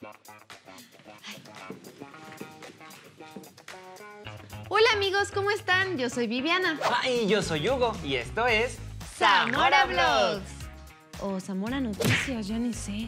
Hola amigos, ¿cómo están? Yo soy Viviana. Y yo soy Hugo y esto es Zamora Vlogs. O Zamora Noticias, ya ni sé.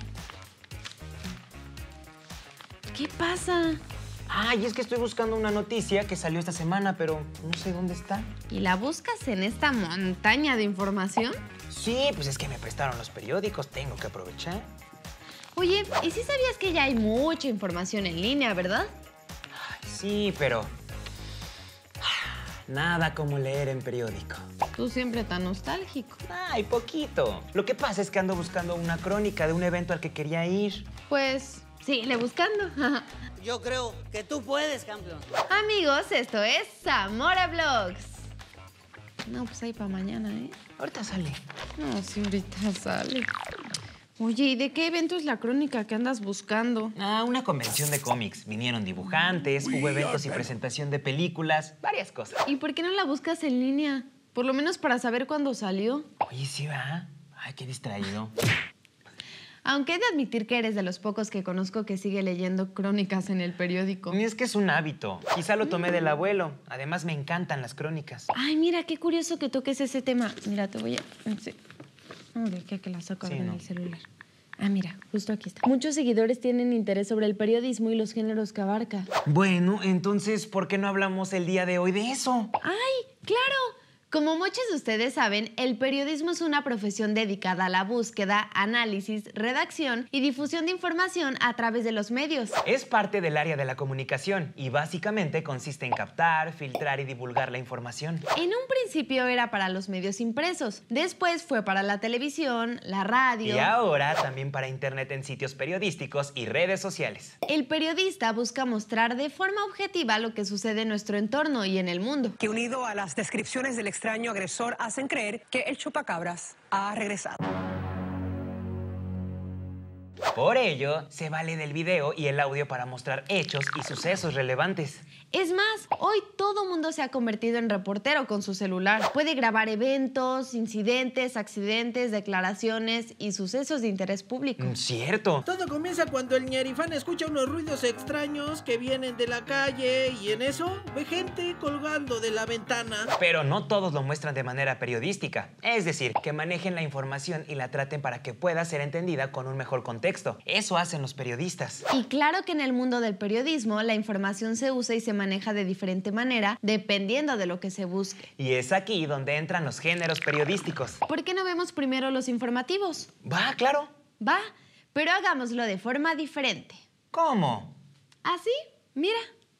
¿Qué pasa? Y es que estoy buscando una noticia que salió esta semana, pero no sé dónde está. ¿Y la buscas en esta montaña de información? Sí, pues es que me prestaron los periódicos, tengo que aprovechar. Oye, ¿y sí sabías que ya hay mucha información en línea, verdad? Sí, pero nada como leer en periódico. Tú siempre tan nostálgico. Poquito. Lo que pasa es que ando buscando una crónica de un evento al que quería ir. Pues, síguele buscando. Yo creo que tú puedes, campeón. Amigos, esto es Zamora Vlogs. No, pues ahí para mañana, ¿eh? Ahorita sale. No, sí, ahorita sale. Oye, ¿y de qué evento es la crónica que andas buscando? Una convención de cómics. Vinieron dibujantes, hubo eventos y presentación de películas, varias cosas. ¿Y por qué no la buscas en línea? Por lo menos para saber cuándo salió. Oye, sí va. Qué distraído. Aunque he de admitir que eres de los pocos que conozco que sigue leyendo crónicas en el periódico. Ni es que es un hábito. Quizá lo tomé del abuelo. Además, me encantan las crónicas. Ay, mira, qué curioso que toques ese tema. Mira, te voy a... Sí. Que la saco en el celular. Mira, justo aquí está. Muchos seguidores tienen interés sobre el periodismo y los géneros que abarca. Bueno, entonces, ¿por qué no hablamos el día de hoy de eso? ¡Ay, claro! Como muchos de ustedes saben, el periodismo es una profesión dedicada a la búsqueda, análisis, redacción y difusión de información a través de los medios. Es parte del área de la comunicación y básicamente consiste en captar, filtrar y divulgar la información. En un principio era para los medios impresos, después fue para la televisión, la radio... Y ahora también para internet en sitios periodísticos y redes sociales. El periodista busca mostrar de forma objetiva lo que sucede en nuestro entorno y en el mundo. Que unido a las descripciones del extraño agresor hacen creer que el chupacabras ha regresado. Por ello, se vale del video y el audio para mostrar hechos y sucesos relevantes. Es más, hoy todo mundo se ha convertido en reportero con su celular. Puede grabar eventos, incidentes, accidentes, declaraciones y sucesos de interés público. Cierto. Todo comienza cuando el ñerifán escucha unos ruidos extraños que vienen de la calle y en eso ve gente colgando de la ventana. Pero no todos lo muestran de manera periodística. Es decir, que manejen la información y la traten para que pueda ser entendida con un mejor contexto. Eso hacen los periodistas. Y claro que en el mundo del periodismo la información se usa y se maneja de diferente manera dependiendo de lo que se busque. Y es aquí donde entran los géneros periodísticos. ¿Por qué no vemos primero los informativos? Va, claro. Va, pero hagámoslo de forma diferente. ¿Cómo? ¿Así? Mira.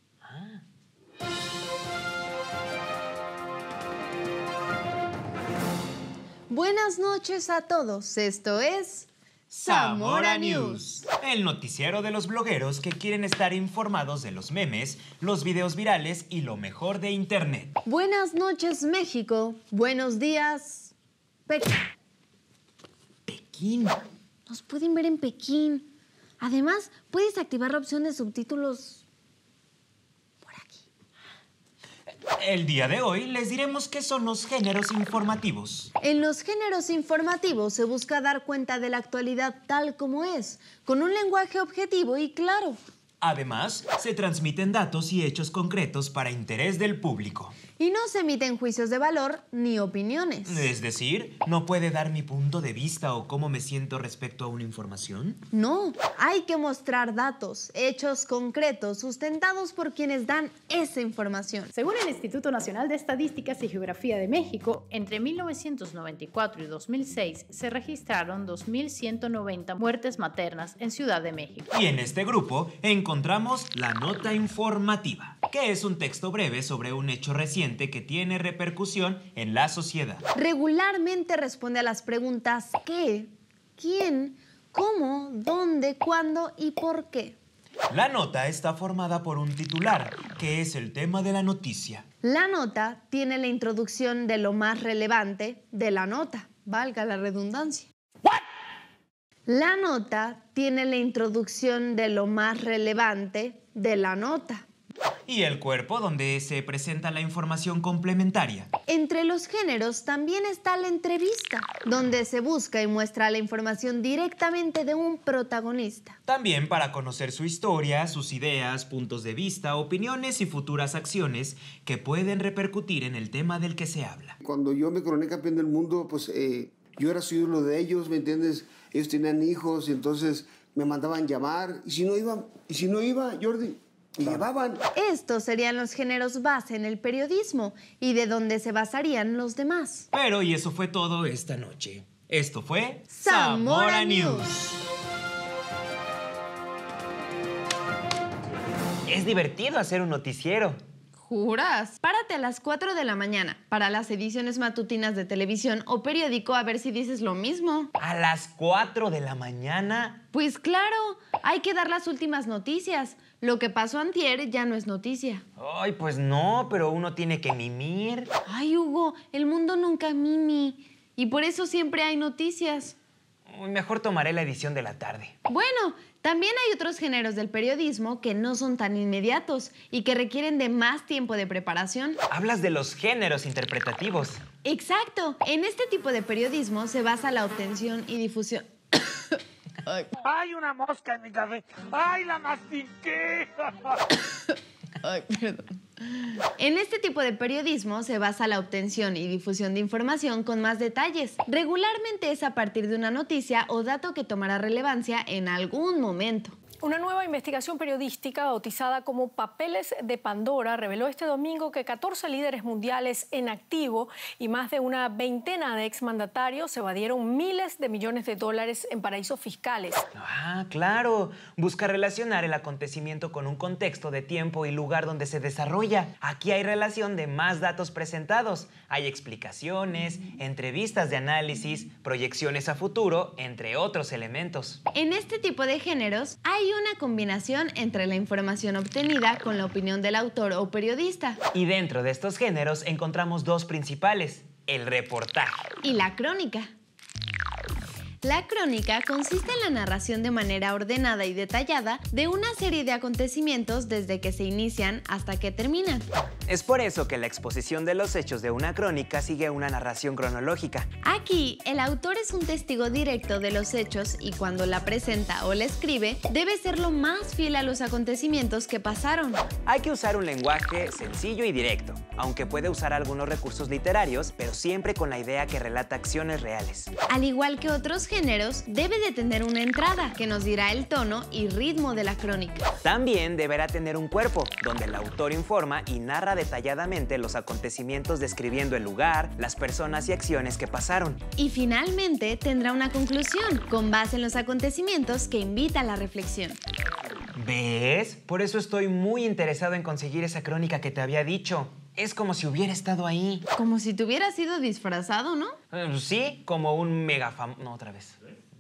Buenas noches a todos. Esto es... Zamora News, el noticiero de los blogueros que quieren estar informados de los memes, los videos virales y lo mejor de internet. Buenas noches, México. Buenos días, Pekín. Pekín. Nos pueden ver en Pekín. Además, puedes activar la opción de subtítulos por aquí. El día de hoy les diremos qué son los géneros informativos. En los géneros informativos se busca dar cuenta de la actualidad tal como es, con un lenguaje objetivo y claro. Además, se transmiten datos y hechos concretos para interés del público. Y no se emiten juicios de valor ni opiniones. Es decir, ¿no puede dar mi punto de vista o cómo me siento respecto a una información? No, hay que mostrar datos, hechos concretos, sustentados por quienes dan esa información. Según el Instituto Nacional de Estadísticas y Geografía de México, entre 1994 y 2006 se registraron 2.190 muertes maternas en Ciudad de México. Y en este grupo encontramos la nota informativa, que es un texto breve sobre un hecho reciente que tiene repercusión en la sociedad. Regularmente responde a las preguntas ¿qué?, ¿quién?, ¿cómo?, ¿dónde?, ¿cuándo? y ¿por qué? La nota está formada por un titular, que es el tema de la noticia. La nota tiene la introducción de lo más relevante de la nota, valga la redundancia. La nota tiene la introducción de lo más relevante de la nota, Y el cuerpo, donde se presenta la información complementaria. Entre los géneros también está la entrevista, donde se busca y muestra la información directamente de un protagonista. También para conocer su historia, sus ideas, puntos de vista, opiniones y futuras acciones que pueden repercutir en el tema del que se habla. Cuando yo me coroné campeón del mundo, pues yo era su ídolo de ellos, ¿me entiendes? Ellos tenían hijos y entonces me mandaban llamar. Y si no iba, Jordi, me llevaban. Estos serían los géneros base en el periodismo y de donde se basarían los demás. Pero y eso fue todo esta noche. Esto fue Zamora News. Es divertido hacer un noticiero. ¿Juras? Párate a las 4 de la mañana para las ediciones matutinas de televisión o periódico a ver si dices lo mismo. ¿A las 4 de la mañana? Pues claro, hay que dar las últimas noticias. Lo que pasó antier ya no es noticia. Ay, pues no, pero uno tiene que mimir. Ay, Hugo, el mundo nunca mimi. Y por eso siempre hay noticias. Mejor tomaré la edición de la tarde. Bueno, también hay otros géneros del periodismo que no son tan inmediatos y que requieren de más tiempo de preparación. Hablas de los géneros interpretativos. Exacto. En este tipo de periodismo se basa la obtención y difusión... ¡Hay una mosca en mi café! ¡Ay, la mastiqué! Ay, perdón. En este tipo de periodismo se basa la obtención y difusión de información con más detalles. Regularmente es a partir de una noticia o dato que tomará relevancia en algún momento. Una nueva investigación periodística bautizada como Papeles de Pandora reveló este domingo que 14 líderes mundiales en activo y más de una veintena de exmandatarios evadieron miles de millones de dólares en paraísos fiscales. Ah, claro. Busca relacionar el acontecimiento con un contexto de tiempo y lugar donde se desarrolla. Aquí hay relación de más datos presentados. Hay explicaciones, entrevistas de análisis, proyecciones a futuro, entre otros elementos. En este tipo de géneros hay una combinación entre la información obtenida con la opinión del autor o periodista. Y dentro de estos géneros encontramos dos principales: el reportaje y la crónica. La crónica consiste en la narración de manera ordenada y detallada de una serie de acontecimientos desde que se inician hasta que terminan. Es por eso que la exposición de los hechos de una crónica sigue una narración cronológica. Aquí, el autor es un testigo directo de los hechos y cuando la presenta o la escribe, debe ser lo más fiel a los acontecimientos que pasaron. Hay que usar un lenguaje sencillo y directo, aunque puede usar algunos recursos literarios, pero siempre con la idea que relata acciones reales. Al igual que otros géneros, debe de tener una entrada que nos dirá el tono y ritmo de la crónica. También deberá tener un cuerpo, donde el autor informa y narra detalladamente los acontecimientos describiendo el lugar, las personas y acciones que pasaron. Y finalmente tendrá una conclusión, con base en los acontecimientos que invita a la reflexión. ¿Ves? Por eso estoy muy interesado en conseguir esa crónica que te había dicho. Es como si hubiera estado ahí. Como si te hubieras sido disfrazado, ¿no? Sí, como un mega famoso... No, otra vez.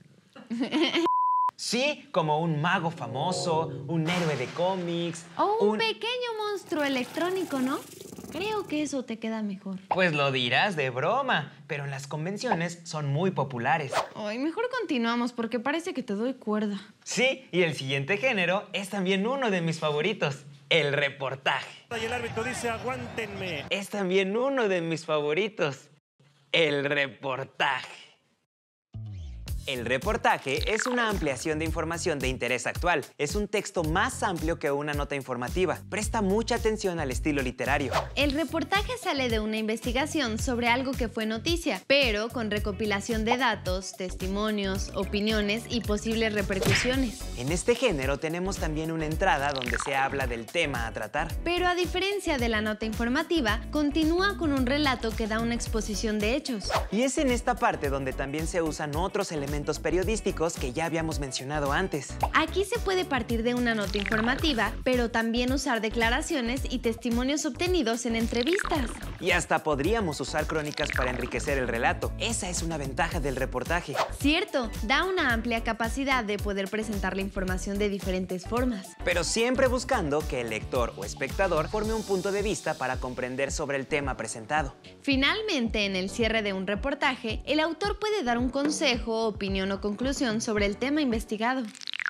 Sí, como un mago famoso, un héroe de cómics. O un pequeño monstruo electrónico, ¿no? Creo que eso te queda mejor. Pues lo dirás de broma, pero en las convenciones son muy populares. Ay, mejor continuamos porque parece que te doy cuerda. Sí, y el siguiente género es también uno de mis favoritos, el reportaje. Y el árbitro dice, aguántenme. Es también uno de mis favoritos, el reportaje. El reportaje es una ampliación de información de interés actual. Es un texto más amplio que una nota informativa. Presta mucha atención al estilo literario. El reportaje sale de una investigación sobre algo que fue noticia, pero con recopilación de datos, testimonios, opiniones y posibles repercusiones. En este género tenemos también una entrada donde se habla del tema a tratar. Pero a diferencia de la nota informativa, continúa con un relato que da una exposición de hechos. Y es en esta parte donde también se usan otros elementos periodísticos que ya habíamos mencionado antes. Aquí se puede partir de una nota informativa, pero también usar declaraciones y testimonios obtenidos en entrevistas. Y hasta podríamos usar crónicas para enriquecer el relato. Esa es una ventaja del reportaje. Cierto, da una amplia capacidad de poder presentar la información de diferentes formas. Pero siempre buscando que el lector o espectador forme un punto de vista para comprender sobre el tema presentado. Finalmente, en el cierre de un reportaje, el autor puede dar un consejo, opinión o conclusión sobre el tema investigado.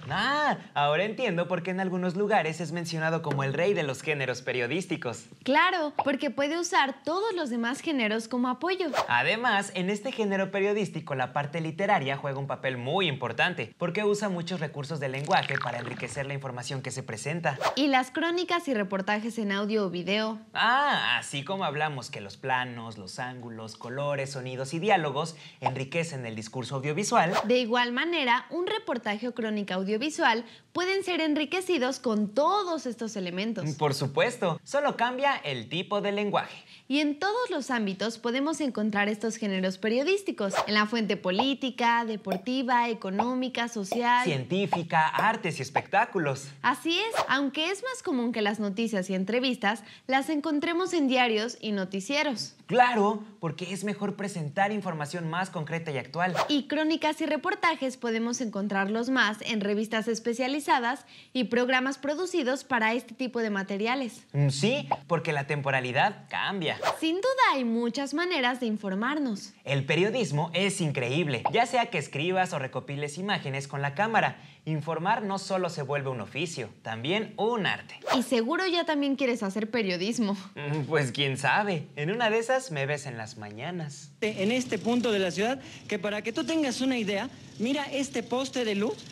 Ah, ahora entiendo por qué en algunos lugares es mencionado como el rey de los géneros periodísticos. Claro, porque puede usar todos los demás géneros como apoyo. Además, en este género periodístico la parte literaria juega un papel muy importante, porque usa muchos recursos del lenguaje para enriquecer la información que se presenta. Y las crónicas y reportajes en audio o video. Ah, así como hablamos que los planos, los ángulos, colores, sonidos y diálogos enriquecen el discurso audiovisual. De igual manera, un reportaje o crónica audiovisual pueden ser enriquecidos con todos estos elementos. Por supuesto, solo cambia el tipo de lenguaje. Y en todos los ámbitos podemos encontrar estos géneros periodísticos, en la fuente política, deportiva, económica, social, científica, artes y espectáculos. Así es, aunque es más común que las noticias y entrevistas las encontremos en diarios y noticieros. Claro, porque es mejor presentar información más concreta y actual. Y crónicas y reportajes podemos encontrarlos más en revistas especializadas y programas producidos para este tipo de materiales. Sí, porque la temporalidad cambia. Sin duda hay muchas maneras de informarnos. El periodismo es increíble, ya sea que escribas o recopiles imágenes con la cámara. Informar no solo se vuelve un oficio, también un arte. Y seguro ya también quieres hacer periodismo. Pues quién sabe, en una de esas me ves en las mañanas. En este punto de la ciudad, que para que tú tengas una idea, mira este poste de luz.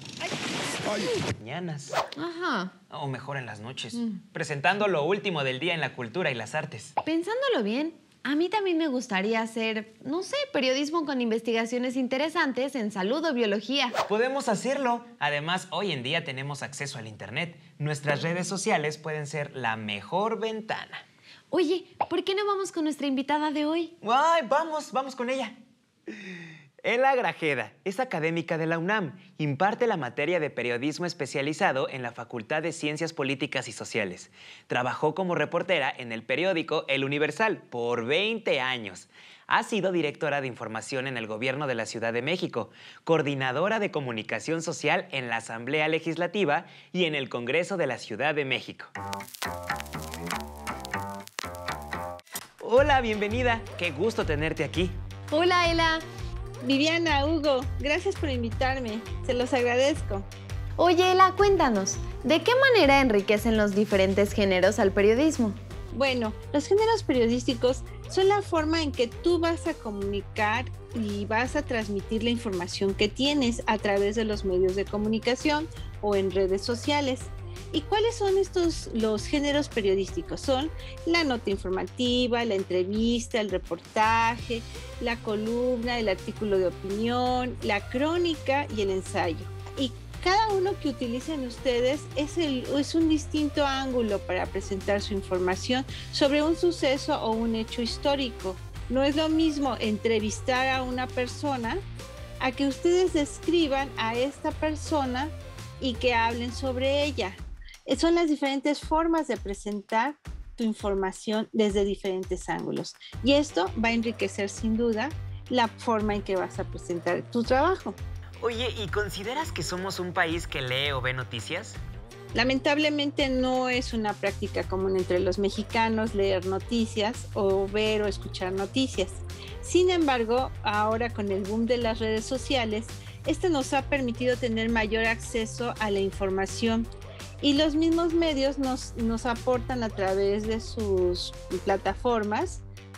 Mañanas. Ajá. O mejor en las noches, presentando lo último del día en la cultura y las artes. Pensándolo bien, a mí también me gustaría hacer, no sé, periodismo con investigaciones interesantes en salud o biología. Podemos hacerlo. Además, hoy en día tenemos acceso al internet. Nuestras redes sociales pueden ser la mejor ventana. Oye, ¿por qué no vamos con nuestra invitada de hoy? ¡Ay, vamos con ella! Ela Grajeda es académica de la UNAM. Imparte la materia de periodismo especializado en la Facultad de Ciencias Políticas y Sociales. Trabajó como reportera en el periódico El Universal por 20 años. Ha sido directora de información en el Gobierno de la Ciudad de México, coordinadora de comunicación social en la Asamblea Legislativa y en el Congreso de la Ciudad de México. Hola, bienvenida. Qué gusto tenerte aquí. Hola, Ela. Viviana, Hugo, gracias por invitarme. Se los agradezco. Oye, Ela, cuéntanos, ¿de qué manera enriquecen los diferentes géneros al periodismo? Bueno, los géneros periodísticos son la forma en que tú vas a comunicar y vas a transmitir la información que tienes a través de los medios de comunicación o en redes sociales. ¿Y cuáles son los géneros periodísticos? Son la nota informativa, la entrevista, el reportaje, la columna, el artículo de opinión, la crónica y el ensayo. Y cada uno que utilicen ustedes es un distinto ángulo para presentar su información sobre un suceso o un hecho histórico. No es lo mismo entrevistar a una persona a que ustedes describan a esta persona y que hablen sobre ella. Son las diferentes formas de presentar tu información desde diferentes ángulos. Y esto va a enriquecer sin duda la forma en que vas a presentar tu trabajo. Oye, ¿y consideras que somos un país que lee o ve noticias? Lamentablemente no es una práctica común entre los mexicanos leer noticias o ver o escuchar noticias. Sin embargo, ahora con el boom de las redes sociales, esto nos ha permitido tener mayor acceso a la información. Y los mismos medios nos aportan a través de sus plataformas,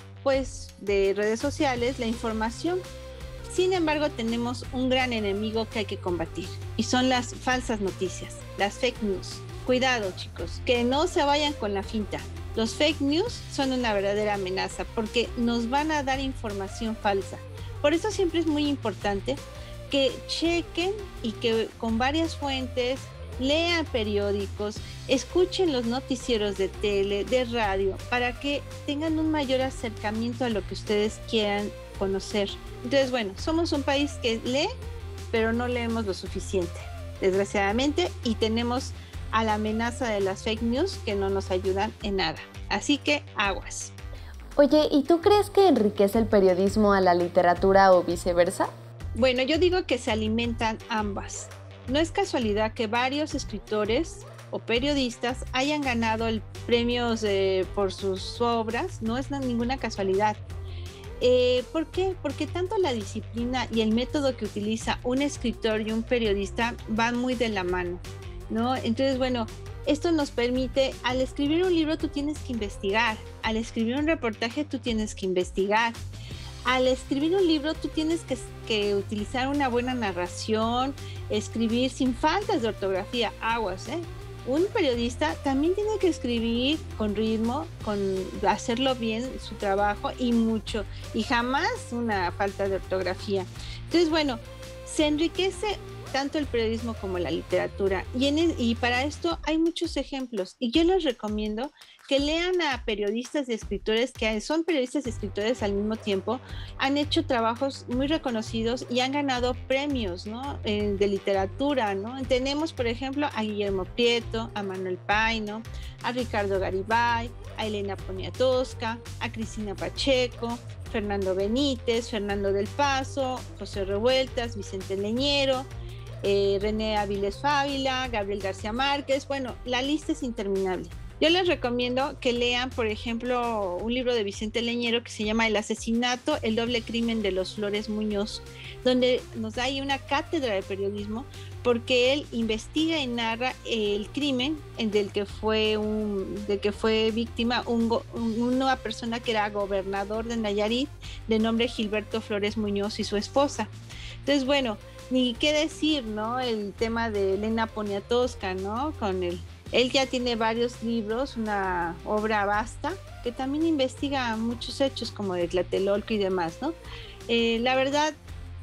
pues de redes sociales, la información. Sin embargo, tenemos un gran enemigo que hay que combatir y son las falsas noticias, las fake news. Cuidado, chicos, que no se vayan con la finta. Los fake news son una verdadera amenaza porque nos van a dar información falsa. Por eso siempre es muy importante que chequen y que con varias fuentes lean periódicos, escuchen los noticieros de tele, de radio, para que tengan un mayor acercamiento a lo que ustedes quieran conocer. Entonces, bueno, somos un país que lee, pero no leemos lo suficiente, desgraciadamente, y tenemos a la amenaza de las fake news que no nos ayudan en nada. Así que aguas. Oye, ¿y tú crees que enriquece el periodismo a la literatura o viceversa? Bueno, yo digo que se alimentan ambas. No es casualidad que varios escritores o periodistas hayan ganado premios por sus obras, no es ninguna casualidad. ¿Por qué? Porque tanto la disciplina y el método que utiliza un escritor y un periodista van muy de la mano, ¿no? Entonces, bueno, esto nos permite, al escribir un libro tú tienes que investigar, al escribir un reportaje tú tienes que investigar, al escribir un libro tú tienes que utilizar una buena narración, escribir sin faltas de ortografía, aguas, ¿eh? Un periodista también tiene que escribir con ritmo, hacerlo bien su trabajo y jamás una falta de ortografía. Entonces, bueno, se enriquece tanto el periodismo como la literatura y para esto hay muchos ejemplos y yo les recomiendo que lean a periodistas y escritores que son periodistas y escritores al mismo tiempo, han hecho trabajos muy reconocidos y han ganado premios, ¿no? De literatura, ¿no? Tenemos, por ejemplo, a Guillermo Prieto, a Manuel Paino, a Ricardo Garibay, a Elena Poniatowska, a Cristina Pacheco, Fernando Benítez, Fernando del Paso, José Revueltas, Vicente Leñero, René Avilés Fávila, Gabriel García Márquez. Bueno, la lista es interminable. Yo les recomiendo que lean, por ejemplo, un libro de Vicente Leñero que se llama El asesinato, el doble crimen de los Flores Muñoz, donde nos da ahí una cátedra de periodismo, porque él investiga y narra el crimen del que fue víctima una persona que era gobernador de Nayarit, de nombre Gilberto Flores Muñoz, y su esposa. Entonces, bueno, ni qué decir, ¿no? El tema de Elena Poniatowska, ¿no? Él ya tiene varios libros, una obra vasta, que también investiga muchos hechos como de Tlatelolco y demás, ¿no? La verdad,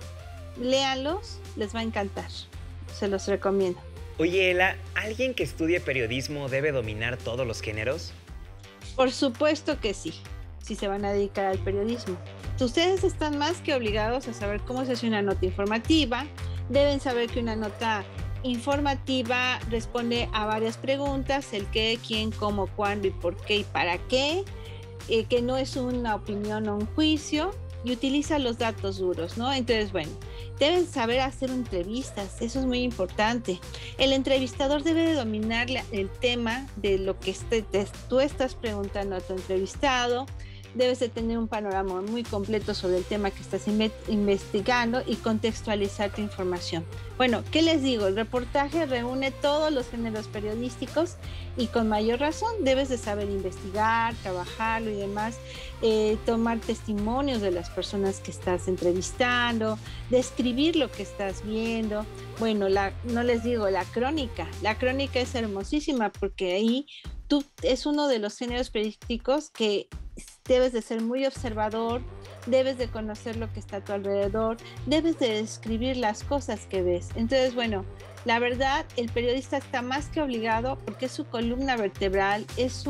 léanlos, les va a encantar. Se los recomiendo. Oye, Ela, ¿alguien que estudie periodismo debe dominar todos los géneros? Por supuesto que sí, si se van a dedicar al periodismo. Ustedes están más que obligados a saber cómo se hace una nota informativa, deben saber que una nota informativa responde a varias preguntas, el qué, quién, cómo, cuándo y por qué y para qué, que no es una opinión o un juicio y utiliza los datos duros, ¿no? Entonces, bueno, deben saber hacer entrevistas, eso es muy importante. El entrevistador debe de dominar el tema de lo que tú estás preguntando a tu entrevistado. Debes de tener un panorama muy completo sobre el tema que estás investigando y contextualizar tu información. Bueno, ¿qué les digo? El reportaje reúne todos los géneros periodísticos y con mayor razón debes de saber investigar, trabajarlo y demás, tomar testimonios de las personas que estás entrevistando, describir lo que estás viendo. Bueno, no les digo la crónica es hermosísima porque ahí es uno de los géneros periodísticos que debes de ser muy observador, debes de conocer lo que está a tu alrededor, debes de describir las cosas que ves. Entonces, bueno, la verdad, el periodista está más que obligado porque es su columna vertebral, es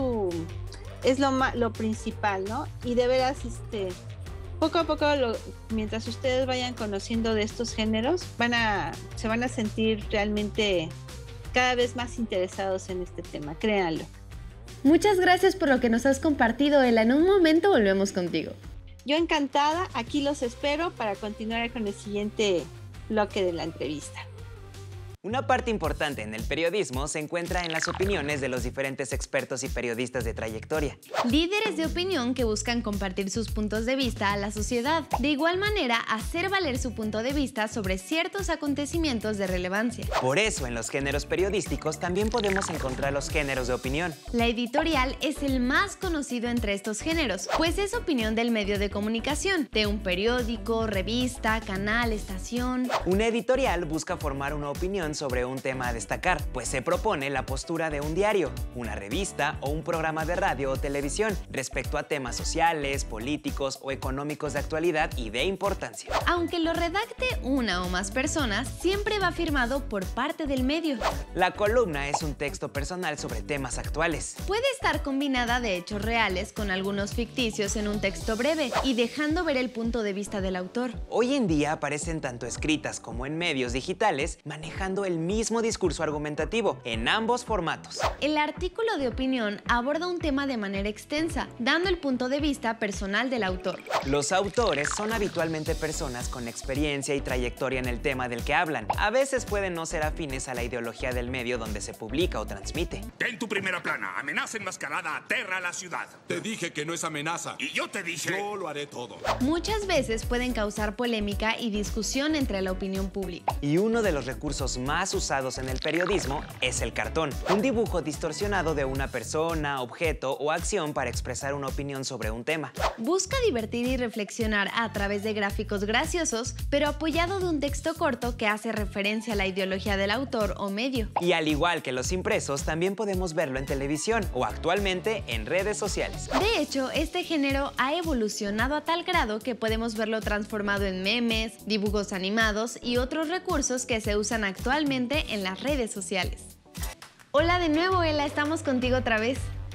lo principal, ¿no? Y de veras, poco a poco, mientras ustedes vayan conociendo de estos géneros, se van a sentir realmente cada vez más interesados en este tema, créanlo. Muchas gracias por lo que nos has compartido, Ela. En un momento volvemos contigo. Yo encantada, aquí los espero para continuar con el siguiente bloque de la entrevista. Una parte importante en el periodismo se encuentra en las opiniones de los diferentes expertos y periodistas de trayectoria. Líderes de opinión que buscan compartir sus puntos de vista a la sociedad. De igual manera, hacer valer su punto de vista sobre ciertos acontecimientos de relevancia. Por eso, en los géneros periodísticos también podemos encontrar los géneros de opinión. La editorial es el más conocido entre estos géneros, pues es opinión del medio de comunicación, de un periódico, revista, canal, estación. Una editorial busca formar una opinión sobre un tema a destacar, pues se propone la postura de un diario, una revista o un programa de radio o televisión respecto a temas sociales, políticos o económicos de actualidad y de importancia. Aunque lo redacte una o más personas, siempre va firmado por parte del medio. La columna es un texto personal sobre temas actuales. Puede estar combinada de hechos reales con algunos ficticios en un texto breve y dejando ver el punto de vista del autor. Hoy en día aparecen tanto escritas como en medios digitales, manejando usando el mismo discurso argumentativo en ambos formatos. El artículo de opinión aborda un tema de manera extensa, dando el punto de vista personal del autor. Los autores son habitualmente personas con experiencia y trayectoria en el tema del que hablan. A veces pueden no ser afines a la ideología del medio donde se publica o transmite. Ten tu primera plana. Amenaza enmascarada aterra a la ciudad. Te dije que no es amenaza. Y yo te dije... Yo lo haré todo. Muchas veces pueden causar polémica y discusión entre la opinión pública. Y uno de los recursos más usados en el periodismo es el cartón. Un dibujo distorsionado de una persona, objeto o acción para expresar una opinión sobre un tema. Busca divertir y reflexionar a través de gráficos graciosos, pero apoyado de un texto corto que hace referencia a la ideología del autor o medio. Y al igual que los impresos, también podemos verlo en televisión o actualmente en redes sociales. De hecho, este género ha evolucionado a tal grado que podemos verlo transformado en memes, dibujos animados y otros recursos que se usan actualmente en las redes sociales. Hola de nuevo, Ela, estamos contigo otra vez.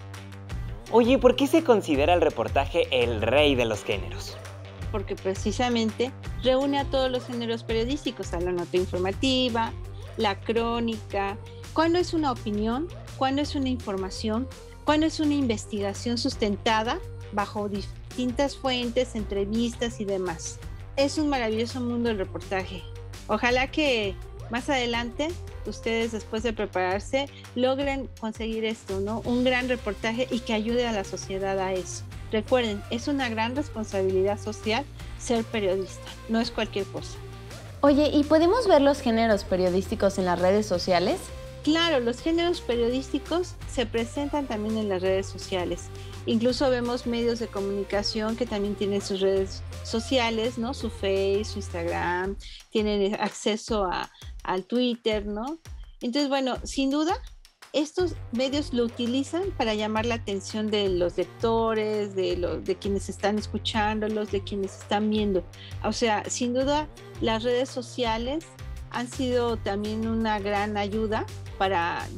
Oye, ¿por qué se considera el reportaje el rey de los géneros? Porque precisamente reúne a todos los géneros periodísticos, a la nota informativa, la crónica, cuándo es una opinión, cuándo es una información, cuándo es una investigación sustentada bajo distintas fuentes, entrevistas y demás. Es un maravilloso mundo el reportaje. Ojalá que más adelante ustedes, después de prepararse, logren conseguir esto, ¿no? Un gran reportaje y que ayude a la sociedad a eso. Recuerden, es una gran responsabilidad social ser periodista, no es cualquier cosa. Oye, ¿y podemos ver los géneros periodísticos en las redes sociales? Claro, los géneros periodísticos se presentan también en las redes sociales. Incluso vemos medios de comunicación que también tienen sus redes sociales, ¿no? Su Facebook, su Instagram, tienen acceso al Twitter, ¿no? Entonces, bueno, sin duda, estos medios lo utilizan para llamar la atención de los lectores, de quienes están escuchándolos, de quienes están viendo. O sea, sin duda, las redes sociales han sido también una gran ayuda para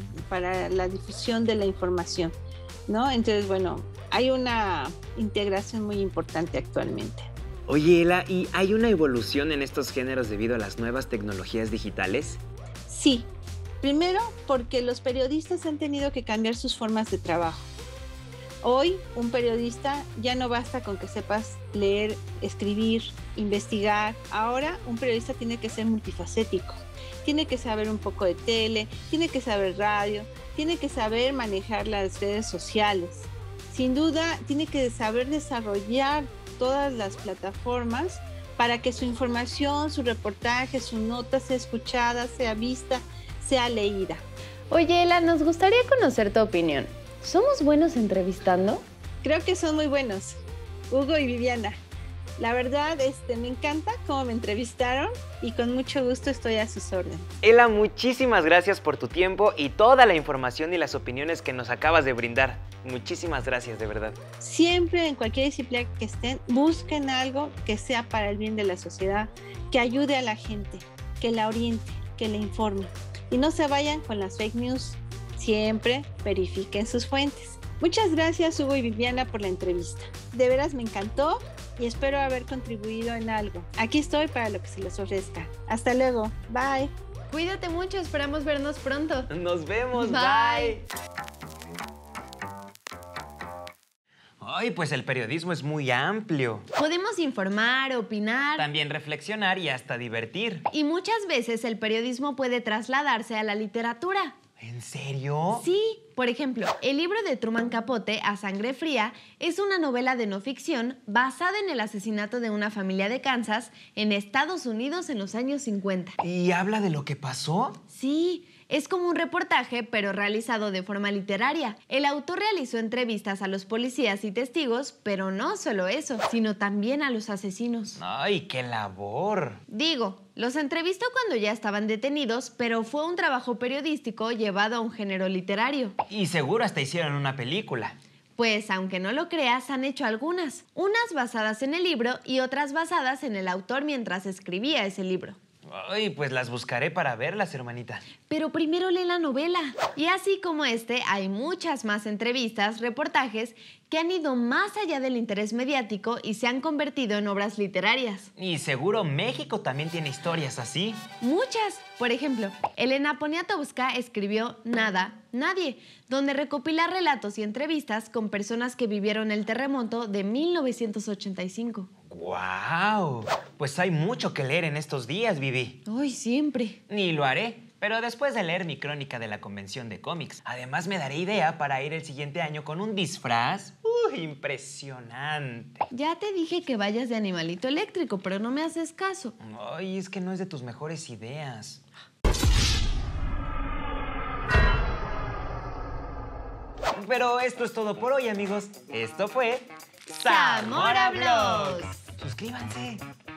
la difusión de la información, ¿no? Entonces, bueno, hay una integración muy importante actualmente. Oye, Ela, ¿y hay una evolución en estos géneros debido a las nuevas tecnologías digitales? Sí. Primero, porque los periodistas han tenido que cambiar sus formas de trabajo. Hoy, un periodista ya no basta con que sepas leer, escribir, investigar. Ahora, un periodista tiene que ser multifacético. Tiene que saber un poco de tele, tiene que saber radio, tiene que saber manejar las redes sociales. Sin duda, tiene que saber desarrollar todas las plataformas para que su información, su reportaje, su nota sea escuchada, sea vista, sea leída. Oye, Ela, nos gustaría conocer tu opinión. ¿Somos buenos entrevistando? Creo que son muy buenos, Hugo y Viviana. La verdad, me encanta cómo me entrevistaron y con mucho gusto estoy a sus órdenes. Ela, muchísimas gracias por tu tiempo y toda la información y las opiniones que nos acabas de brindar. Muchísimas gracias, de verdad. Siempre, en cualquier disciplina que estén, busquen algo que sea para el bien de la sociedad, que ayude a la gente, que la oriente, que la informe. Y no se vayan con las fake news. Siempre verifiquen sus fuentes. Muchas gracias, Hugo y Viviana, por la entrevista. De veras me encantó y espero haber contribuido en algo. Aquí estoy para lo que se les ofrezca. Hasta luego. Bye. Cuídate mucho, esperamos vernos pronto. Nos vemos. Bye. Ay, pues el periodismo es muy amplio. Podemos informar, opinar. También reflexionar y hasta divertir. Y muchas veces el periodismo puede trasladarse a la literatura. ¿En serio? Sí. Por ejemplo, el libro de Truman Capote, A Sangre Fría, es una novela de no ficción basada en el asesinato de una familia de Kansas en Estados Unidos en los años 50. ¿Y habla de lo que pasó? Sí. Es como un reportaje, pero realizado de forma literaria. El autor realizó entrevistas a los policías y testigos, pero no solo eso, sino también a los asesinos. ¡Ay, qué labor! Digo, los entrevistó cuando ya estaban detenidos, pero fue un trabajo periodístico llevado a un género literario. Y seguro hasta hicieron una película. Pues, aunque no lo creas, han hecho algunas. Unas basadas en el libro y otras basadas en el autor mientras escribía ese libro. Ay, pues las buscaré para verlas, hermanita. Pero primero lee la novela. Y así como este, hay muchas más entrevistas, reportajes que han ido más allá del interés mediático y se han convertido en obras literarias. Y seguro México también tiene historias así. Muchas. Por ejemplo, Elena Poniatowska escribió Nada, Nadie, donde recopila relatos y entrevistas con personas que vivieron el terremoto de 1985. ¡Guau! Pues hay mucho que leer en estos días, Vivi. ¡Ay, siempre! Ni lo haré, pero después de leer mi crónica de la convención de cómics. Además, me daré idea para ir el siguiente año con un disfraz impresionante. Ya te dije que vayas de animalito eléctrico, pero no me haces caso. Ay, es que no es de tus mejores ideas. Pero esto es todo por hoy, amigos. Esto fue... ¡Zamora Blogs! Suscríbanse.